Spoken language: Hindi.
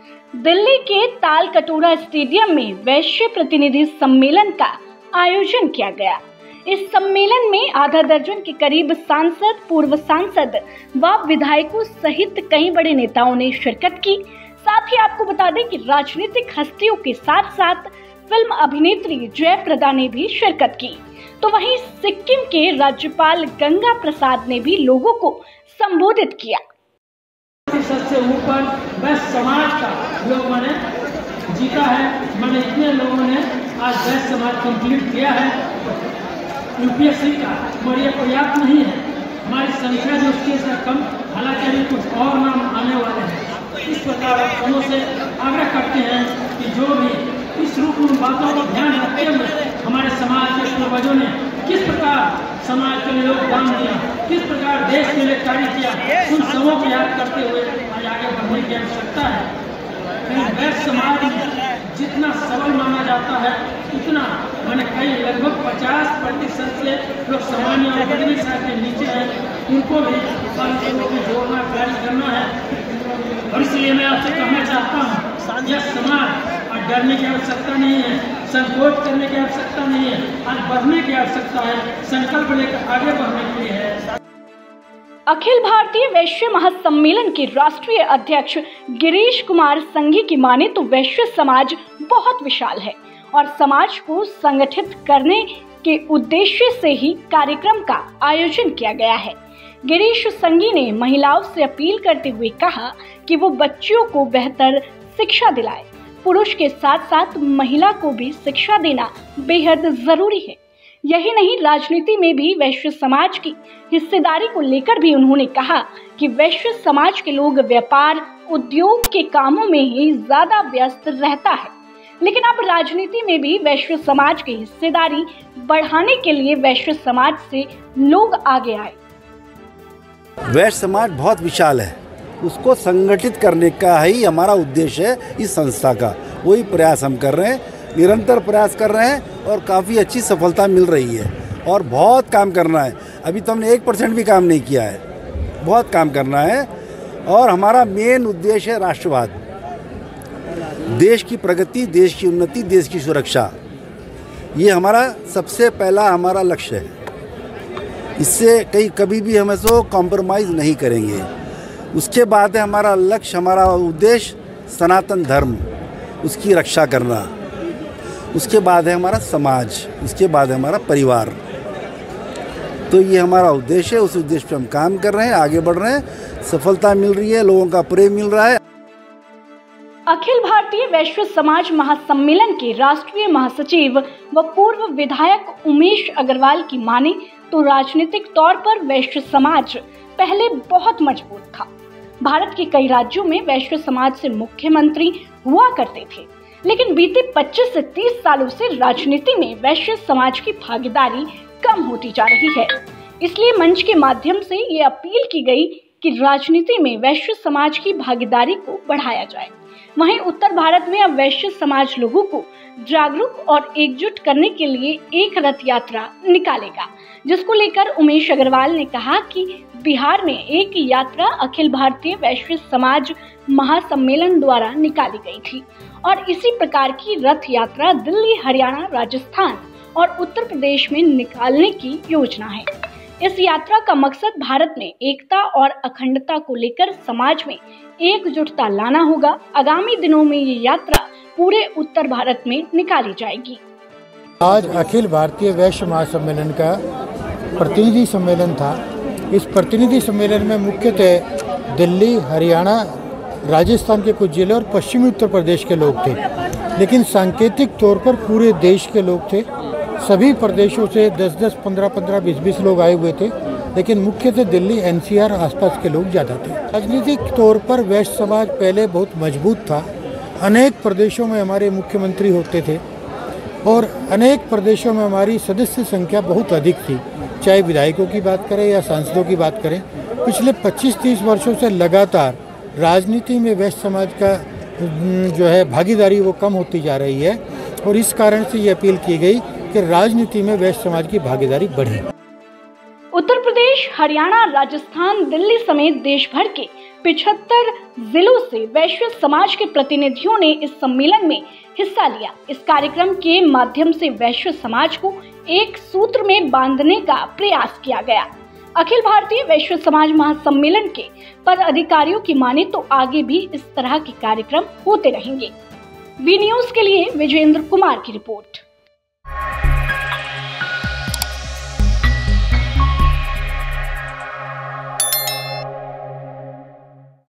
दिल्ली के तालकटोरा स्टेडियम में वैश्य प्रतिनिधि सम्मेलन का आयोजन किया गया। इस सम्मेलन में आधा दर्जन के करीब सांसद, पूर्व सांसद व विधायकों सहित कई बड़े नेताओं ने शिरकत की। साथ ही आपको बता दें कि राजनीतिक हस्तियों के साथ साथ फिल्म अभिनेत्री जयप्रदा ने भी शिरकत की। तो वहीं सिक्किम के राज्यपाल गंगा प्रसाद ने भी लोगों को संबोधित किया। सबसे ऊपर वैश्य समाज का लोग मैंने जीता है। मैंने इतने लोगों ने आज वैश्य समाज कंप्लीट किया है यूपीएससी का, मगर ये पर्याप्त नहीं है। हमारी संख्या जो उसके से कम, हालांकि अभी कुछ और नाम आने वाले हैं। इस प्रकार हम से आग्रह करते हैं कि जो भी इस रूप में बातों को ध्यान रखते हुए हमारे समाज के पूर्वजों ने किस प्रकार समाज के लिए योगदान दिया, किस प्रकार देश के लिए कार्य किया, उन सबों को याद करते हुए आज आगे बढ़ने की आवश्यकता है। वैश्य समाज में जितना सबल माना जाता है उतना मैंने कई लगभग 50% से लोग सामान्य और बड़े साहब के नीचे हैं, उनको भी जोड़ना कार्य करना है। और इसलिए मैं आपसे कहना चाहता हूँ, यह समाज डरने की आवश्यकता नहीं है, संकोच करने की आवश्यकता नहीं है, आज बढ़ने की आवश्यकता है, संकल्प लेकर आगे बढ़ने के लिए है। अखिल भारतीय वैश्य महासम्मेलन के राष्ट्रीय अध्यक्ष गिरीश कुमार संघी की माने तो वैश्य समाज बहुत विशाल है और समाज को संगठित करने के उद्देश्य से ही कार्यक्रम का आयोजन किया गया है। गिरीश संघी ने महिलाओं से अपील करते हुए कहा कि वो बच्चियों को बेहतर शिक्षा दिलाए। पुरुष के साथ साथ महिला को भी शिक्षा देना बेहद जरूरी है। यही नहीं, राजनीति में भी वैश्य समाज की हिस्सेदारी को लेकर भी उन्होंने कहा कि वैश्य समाज के लोग व्यापार, उद्योग के कामों में ही ज्यादा व्यस्त रहता है, लेकिन अब राजनीति में भी वैश्य समाज की हिस्सेदारी बढ़ाने के लिए वैश्य समाज से लोग आगे आए। वैश्य समाज बहुत विशाल है, उसको संगठित करने का ही हमारा उद्देश्य है। इस संस्था का वही प्रयास हम कर रहे हैं, निरंतर प्रयास कर रहे हैं और काफ़ी अच्छी सफलता मिल रही है। और बहुत काम करना है, अभी तो हमने 1% भी काम नहीं किया है, बहुत काम करना है। और हमारा मेन उद्देश्य है राष्ट्रवाद, देश की प्रगति, देश की उन्नति, देश की सुरक्षा। ये हमारा सबसे पहला हमारा लक्ष्य है। इससे कभी भी हम इसको कॉम्प्रोमाइज़ नहीं करेंगे। उसके बाद है हमारा लक्ष्य, हमारा उद्देश्य सनातन धर्म, उसकी रक्षा करना। उसके बाद है हमारा समाज, उसके बाद है हमारा परिवार। तो ये हमारा उद्देश्य है, उस उद्देश्य पे हम काम कर रहे हैं, आगे बढ़ रहे हैं, सफलता मिल रही है, लोगों का प्रेम मिल रहा है। अखिल भारतीय वैश्य समाज महासम्मेलन के राष्ट्रीय महासचिव व पूर्व विधायक उमेश अग्रवाल की माने तो राजनीतिक तौर पर वैश्य समाज पहले बहुत मजबूत था। भारत के कई राज्यों में वैश्य समाज से मुख्यमंत्री हुआ करते थे, लेकिन बीते 25 से 30 सालों से राजनीति में वैश्य समाज की भागीदारी कम होती जा रही है। इसलिए मंच के माध्यम से ये अपील की गई कि राजनीति में वैश्य समाज की भागीदारी को बढ़ाया जाए। वहीं उत्तर भारत में अब वैश्य समाज लोगों को जागरूक और एकजुट करने के लिए एक रथ यात्रा निकालेगा, जिसको लेकर उमेश अग्रवाल ने कहा कि बिहार में एक यात्रा अखिल भारतीय वैश्य समाज महासम्मेलन द्वारा निकाली गई थी और इसी प्रकार की रथ यात्रा दिल्ली, हरियाणा, राजस्थान और उत्तर प्रदेश में निकालने की योजना है। इस यात्रा का मकसद भारत में एकता और अखंडता को लेकर समाज में एकजुटता लाना होगा। आगामी दिनों में ये यात्रा पूरे उत्तर भारत में निकाली जाएगी। आज अखिल भारतीय वैश्य महासम्मेलन का प्रतिनिधि सम्मेलन था। इस प्रतिनिधि सम्मेलन में मुख्यतः दिल्ली, हरियाणा, राजस्थान के कुछ जिले और पश्चिमी उत्तर प्रदेश के लोग थे, लेकिन सांकेतिक तौर पर पूरे देश के लोग थे। सभी प्रदेशों से 10-10, 15-15, 20-20 लोग आए हुए थे, लेकिन मुख्यतः दिल्ली, एनसीआर आसपास के लोग ज़्यादा थे। राजनीतिक तौर पर वैश्य समाज पहले बहुत मजबूत था। अनेक प्रदेशों में हमारे मुख्यमंत्री होते थे और अनेक प्रदेशों में हमारी सदस्य संख्या बहुत अधिक थी, चाहे विधायकों की बात करें या सांसदों की बात करें। पिछले 25-30 वर्षों से लगातार राजनीति में वैश्य समाज का जो है भागीदारी वो कम होती जा रही है और इस कारण से ये अपील की गई कि राजनीति में वैश्य समाज की भागीदारी बढ़े। उत्तर प्रदेश, हरियाणा, राजस्थान, दिल्ली समेत देश भर के 75 जिलों से वैश्य समाज के प्रतिनिधियों ने इस सम्मेलन में हिस्सा लिया। इस कार्यक्रम के माध्यम से वैश्य समाज को एक सूत्र में बांधने का प्रयास किया गया। अखिल भारतीय वैश्य समाज महासम्मेलन के पदाधिकारियों की माने तो आगे भी इस तरह के कार्यक्रम होते रहेंगे। वी न्यूज़ के लिए विजेंद्र कुमार की रिपोर्ट।